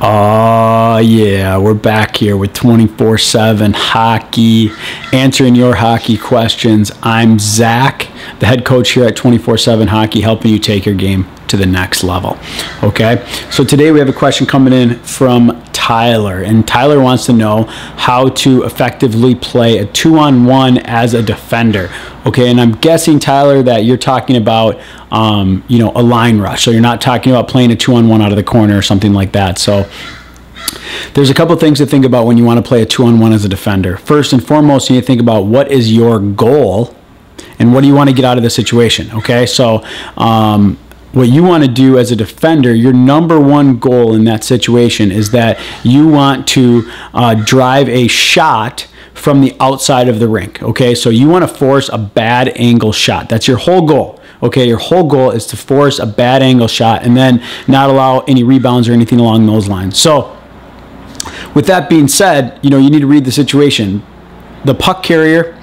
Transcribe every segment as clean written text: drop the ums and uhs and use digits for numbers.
Oh, yeah, we're back here with 24/7 hockey, answering your hockey questions. I'm Zach, the head coach here at 24/7 Hockey, helping you take your game to the next level. Okay, so today we have a question coming in from Tyler, and Tyler wants to know how to effectively play a 2-on-1 as a defender. Okay, and I'm guessing, Tyler, that you're talking about a line rush. So you're not talking about playing a 2-on-1 out of the corner or something like that. So there's a couple things to think about when you want to play a 2-on-1 as a defender. First and foremost, you need to think about what is your goal and what do you want to get out of the situation. Okay, so what you want to do as a defender, your number one goal in that situation is that you want to drive a shot from the outside of the rink. Okay, so you want to force a bad angle shot. That's your whole goal. Okay, your whole goal is to force a bad angle shot and then not allow any rebounds or anything along those lines. So with that being said, you need to read the situation. The puck carrier,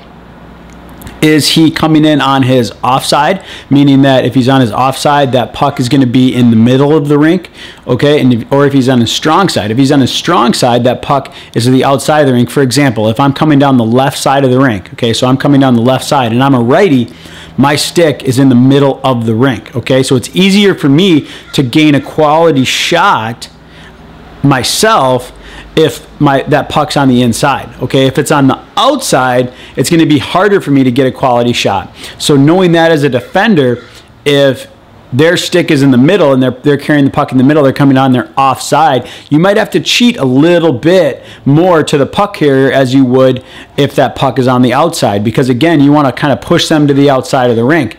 is he coming in on his offside, meaning that if he's on his offside, that puck is going to be in the middle of the rink, okay? Or if he's on his strong side. If he's on his strong side, that puck is to the outside of the rink. For example, if I'm coming down the left side of the rink, okay, so I'm coming down the left side and I'm a righty, my stick is in the middle of the rink, okay? So it's easier for me to gain a quality shot myself if that puck's on the inside. Okay, if it's on the outside, it's going to be harder for me to get a quality shot. So knowing that as a defender, if their stick is in the middle and they're carrying the puck in the middle, they're coming on their offside, you might have to cheat a little bit more to the puck carrier as you would if that puck is on the outside, because again, you want to kind of push them to the outside of the rink.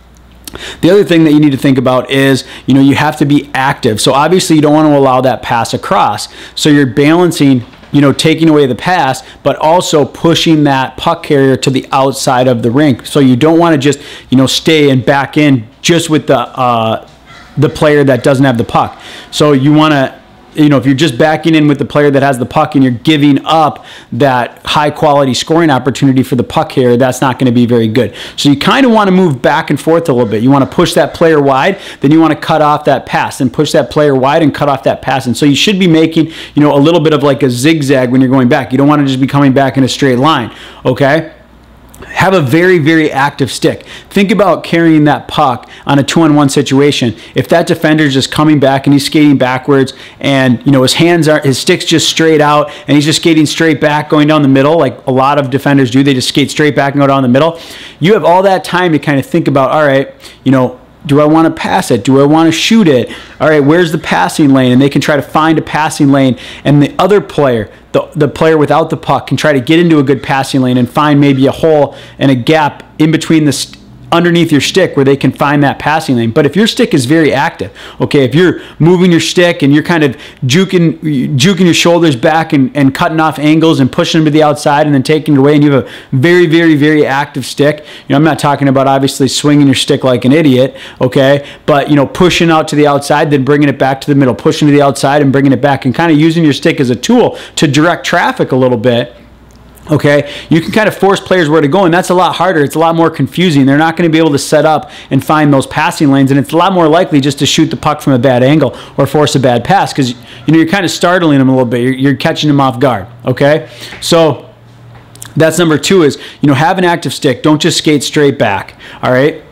The other thing that you need to think about is, you have to be active. So obviously you don't want to allow that pass across. So you're balancing, taking away the pass, but also pushing that puck carrier to the outside of the rink. So you don't want to just, stay and back in just with the player that doesn't have the puck. So you want to, if you're just backing in with the player that has the puck and you're giving up that high quality scoring opportunity for the puck carrier, that's not going to be very good. So you kind of want to move back and forth a little bit. You want to push that player wide, then you want to cut off that pass, and push that player wide and cut off that pass. And so you should be making, a little bit of like a zigzag when you're going back. You don't want to just be coming back in a straight line, okay? Have a very, very active stick. Think about carrying that puck on a 2-on-1 situation. If that defender is just coming back and he's skating backwards and, his stick's just straight out and he's just skating straight back going down the middle, like a lot of defenders do, they just skate straight back and go down the middle. You have all that time to kind of think about, all right, do I want to pass it? Do I want to shoot it? All right, where's the passing lane? And they can try to find a passing lane, and the other player, the player without the puck, can try to get into a good passing lane and find maybe a hole and a gap in between underneath your stick where they can find that passing lane. But if your stick is very active, okay, if you're moving your stick and you're kind of juking your shoulders back and cutting off angles and pushing them to the outside and then taking it away, and you have a very, very, very active stick, I'm not talking about obviously swinging your stick like an idiot, okay, but pushing out to the outside, then bringing it back to the middle, pushing to the outside and bringing it back, and kind of using your stick as a tool to direct traffic a little bit. Okay, you can kind of force players where to go, and that's a lot harder. It's a lot more confusing. They're not going to be able to set up and find those passing lanes, and it's a lot more likely just to shoot the puck from a bad angle or force a bad pass, because you're kind of startling them a little bit. You're catching them off guard. Okay, so that's number two is have an active stick. Don't just skate straight back. All right.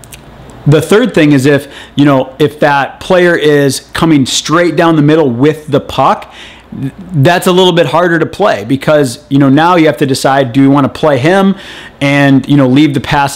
The third thing is if that player is coming straight down the middle with the puck, that's a little bit harder to play, because now you have to decide, do you want to play him and leave the pass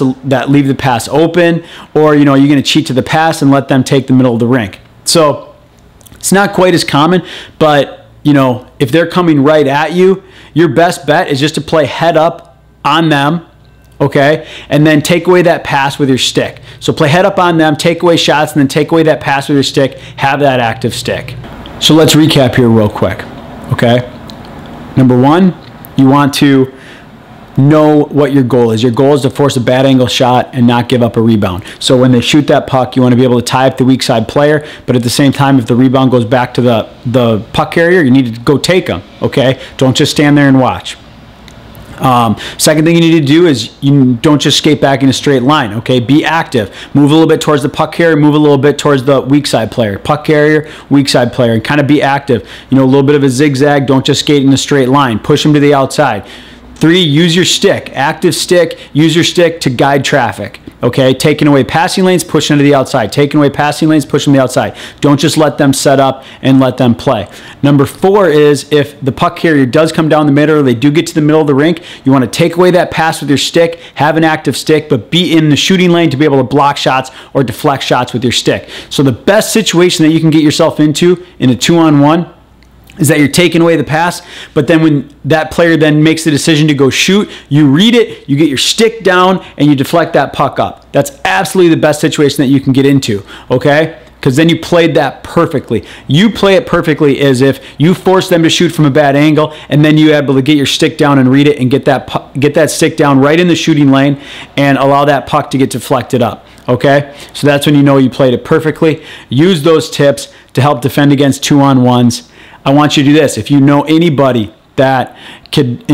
open, or are you going to cheat to the pass and let them take the middle of the rink? So it's not quite as common, but if they're coming right at you, your best bet is just to play head up on them, okay, and then take away that pass with your stick. So play head up on them, take away shots, and then take away that pass with your stick. Have that active stick. So let's recap here real quick, okay? Number one, you want to know what your goal is. Your goal is to force a bad angle shot and not give up a rebound. So when they shoot that puck, you want to be able to tie up the weak side player, but at the same time, if the rebound goes back to the puck carrier, you need to go take them, okay? Don't just stand there and watch. Second thing you need to do is you don't just skate back in a straight line, okay? Be active. Move a little bit towards the puck carrier, move a little bit towards the weak side player. Puck carrier, weak side player, and kind of be active. You know, a little bit of a zigzag. Don't just skate in a straight line. Push them to the outside. 3, use your stick. Active stick. Use your stick to guide traffic. Okay, taking away passing lanes, pushing to the outside. Taking away passing lanes, pushing to the outside. Don't just let them set up and let them play. Number 4 is if the puck carrier does come down the middle or they do get to the middle of the rink, you want to take away that pass with your stick, have an active stick, but be in the shooting lane to be able to block shots or deflect shots with your stick. So the best situation that you can get yourself into in a 2-on-1 is that you're taking away the pass, but then when that player then makes the decision to go shoot, you read it, you get your stick down, and you deflect that puck up. That's absolutely the best situation that you can get into, okay? Because then you played that perfectly. You play it perfectly as if you force them to shoot from a bad angle, and then you're able to get your stick down and read it and get that stick down right in the shooting lane and allow that puck to get deflected up, okay? So that's when you know you played it perfectly. Use those tips to help defend against 2-on-1s. I want you to do this. If you know anybody that could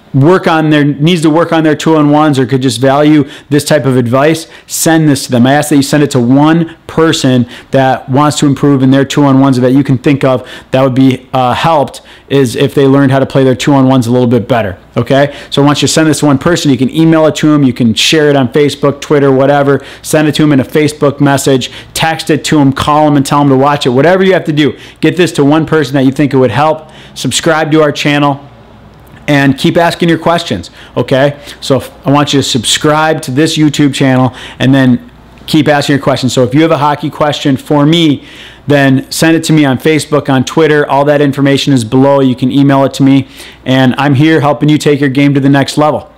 needs to work on their 2-on-1s or could just value this type of advice, send this to them. I ask that you send it to one person that wants to improve in their 2-on-1s that you can think of that would be helped is if they learned how to play their 2-on-1s a little bit better. Okay? So I want you to send this to one person. You can email it to them. You can share it on Facebook, Twitter, whatever. Send it to them in a Facebook message. Text it to them. Call them and tell them to watch it. Whatever you have to do. Get this to one person that you think it would help. Subscribe to our channel. And keep asking your questions, okay? So I want you to subscribe to this YouTube channel and then keep asking your questions. So if you have a hockey question for me, then send it to me on Facebook, on Twitter. All that information is below. You can email it to me. And I'm here helping you take your game to the next level.